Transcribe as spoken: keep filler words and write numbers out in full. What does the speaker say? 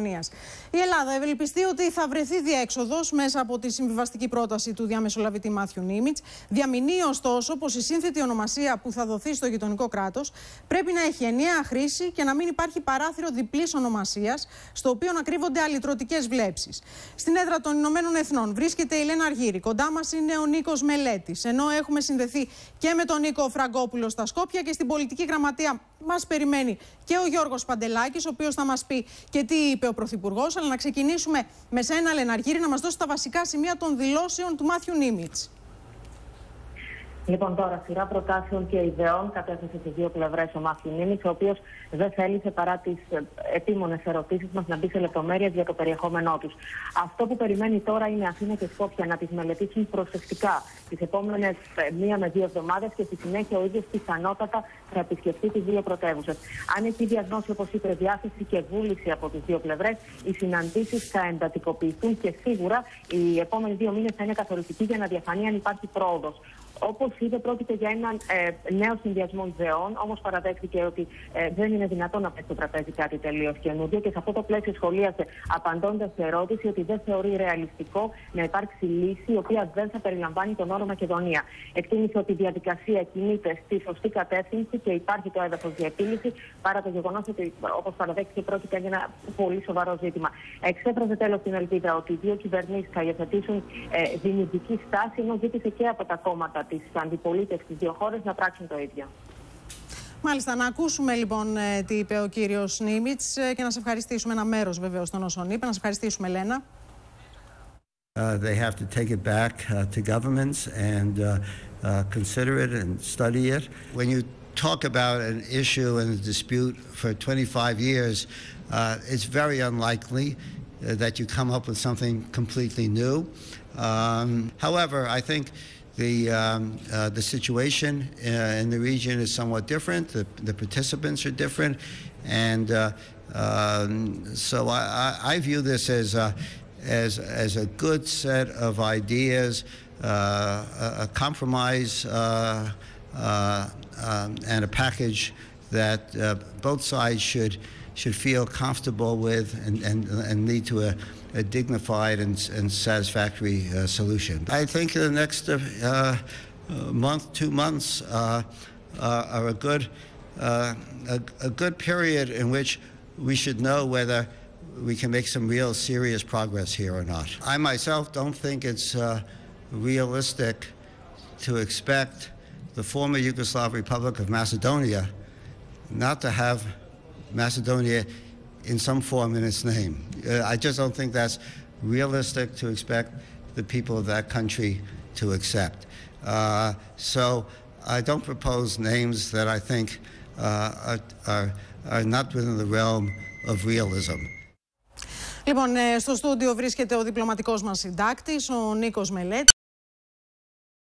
Μακεδονίας. Η Ελλάδα ευελπιστεί ότι θα βρεθεί διέξοδος μέσα από τη συμβιβαστική πρόταση του διαμεσολαβητή Μάθιου Νίμιτς. Διαμηνύει ωστόσο πως η σύνθετη ονομασία που θα δοθεί στο γειτονικό κράτος πρέπει να έχει ενιαία χρήση και να μην υπάρχει παράθυρο διπλής ονομασίας, στο οποίο να κρύβονται αλυτρωτικές βλέψεις. Στην έδρα των Ηνωμένων Εθνών βρίσκεται η Λένα Αργύρη. Κοντά μας είναι ο Νίκος Μελέτης. Ενώ έχουμε συνδεθεί και με τον Νίκο Φραγκόπουλο στα Σκόπια, και στην πολιτική γραμματεία μας περιμένει και ο Γιώργος Παντελάκης, ο οποίος θα μας πει και τι είπε ο Πρωθυπουργός. Αλλά να ξεκινήσουμε με σένα, Λένα Αργύρη, να μας δώσει τα βασικά σημεία των δηλώσεων του Μάθιου Νίμιτς. Λοιπόν, τώρα σειρά προτάσεων και ιδεών κατέθεσε σε δύο πλευρές ο Μάθιου Νίμιτς, ο οποίος δεν θέλησε παρά τις επίμονες ερωτήσεις μας να μπει σε λεπτομέρειες για το περιεχόμενό τους. Αυτό που περιμένει τώρα είναι Αθήνα και Σκόπια να τις μελετήσουν προσεκτικά τις επόμενες μία με δύο εβδομάδες, και στη συνέχεια ο ίδιος πιθανότατα θα επισκεφτεί τις δύο πρωτεύουσες. Αν έχει διαγνώσει, όπως είπε, διάθεση και βούληση από τις δύο πλευρές, οι συναντήσεις θα εντατικοποιηθούν και σίγουρα οι επόμενοι δύο μήνες θα είναι καθοριστικοί για να διαφανεί αν υπάρχει πρόοδος. Όπως είπε, πρόκειται για έναν ε, νέο συνδυασμό ιδεών, όμως παραδέχθηκε ότι ε, δεν είναι δυνατόν να πέσει στο τραπέζι κάτι τελείως καινούργιο, και σε αυτό το πλαίσιο σχολίασε, απαντώντας σε ερώτηση, ότι δεν θεωρεί ρεαλιστικό να υπάρξει λύση η οποία δεν θα περιλαμβάνει τον όρο Μακεδονία. Εκτίμησε ότι η διαδικασία κινείται στη σωστή κατεύθυνση και υπάρχει το έδαφος για επίλυση, παρά το γεγονός ότι, όπως παραδέχθηκε, πρόκειται για ένα πολύ σοβαρό ζήτημα. Εξέφρασε τέλος την ελπίδα ότι οι δύο κυβερνήσεις θα υιοθετήσουν ε, δημιουργική στάση, ενώ ζήτησε και από τα κόμματα της αντιπολίτευσης στις δύο χώρες να πράξουν το ίδιο. Μάλιστα, να ακούσουμε λοιπόν τι είπε ο κύριος Νίμιτς και να σε ευχαριστήσουμε, ένα μέρος βεβαίως των όσων είπε. Να σε ευχαριστήσουμε, Λένα. Uh, they have to take it back uh, to governments and uh, uh, consider it and study it. When you talk about an issue and a dispute for twenty-five years, uh, it's very unlikely uh, that you come up with something completely new. Um, however, I think The, um, uh, the situation uh, in the region is somewhat different. The, the participants are different. And uh, um, so I, I, I view this as a, as, as a good set of ideas, uh, a, a compromise uh, uh, um, and a package that uh, both sides should, should feel comfortable with and, and, and lead to a a dignified and, and satisfactory uh, solution. I think the next uh, uh, month, two months uh, uh, are a good, uh, a, a good period in which we should know whether we can make some real serious progress here or not. I myself don't think it's uh, realistic to expect the former Yugoslav Republic of Macedonia not to have Macedonia in some form in its name. Uh, I just don't think that's realistic to expect the people of that country to accept. Uh, so I don't propose names that I think uh, are, are, are not within the realm of realism. Λοιπόν, στο στούντιο βρίσκεται ο διπλωματικός μας συντάκτης, ο Νίκος Μελέτης.